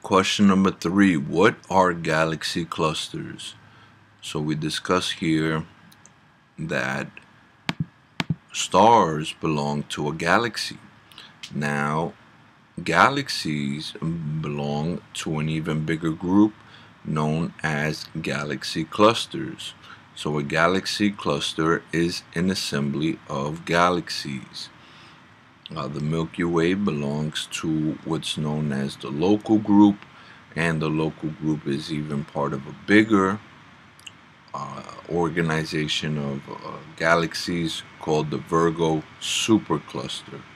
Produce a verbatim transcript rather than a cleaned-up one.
Question number three, what are galaxy clusters? So we discuss here that stars belong to a galaxy. Now, galaxies belong to an even bigger group known as galaxy clusters. So a galaxy cluster is an assembly of galaxies. Uh, the Milky Way belongs to what's known as the local group, and the local group is even part of a bigger uh, organization of uh, galaxies called the Virgo supercluster.